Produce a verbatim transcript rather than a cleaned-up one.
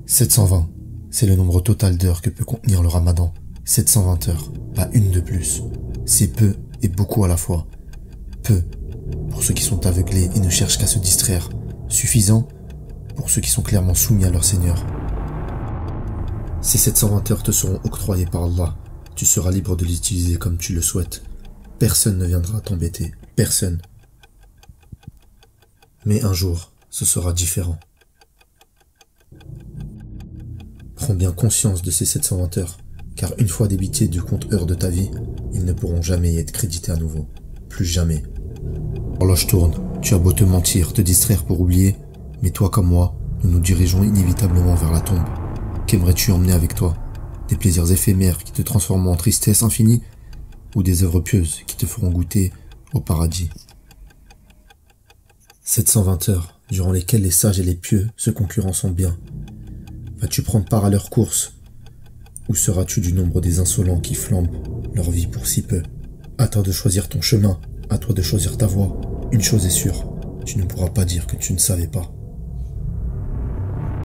sept cent vingt, c'est le nombre total d'heures que peut contenir le ramadan. sept cent vingt heures, pas une de plus. C'est peu et beaucoup à la fois. Peu pour ceux qui sont aveuglés et ne cherchent qu'à se distraire. Suffisant pour ceux qui sont clairement soumis à leur Seigneur. Ces sept cent vingt heures te seront octroyées par Allah. Tu seras libre de les utiliser comme tu le souhaites. Personne ne viendra t'embêter. Personne. Mais un jour, ce sera différent. Prends bien conscience de ces sept cent vingt heures, car une fois débités du compte heures de ta vie, ils ne pourront jamais être crédités à nouveau. Plus jamais. L'horloge tourne, tu as beau te mentir, te distraire pour oublier, mais toi comme moi, nous nous dirigeons inévitablement vers la tombe. Qu'aimerais-tu emmener avec toi? Des plaisirs éphémères qui te transforment en tristesse infinie, ou des œuvres pieuses qui te feront goûter au paradis? sept cent vingt heures, durant lesquelles les sages et les pieux se concurrencent bien. Vas-tu prendre part à leur course? Ou seras-tu du nombre des insolents qui flambent leur vie pour si peu? À toi de choisir ton chemin, à toi de choisir ta voie. Une chose est sûre, tu ne pourras pas dire que tu ne savais pas.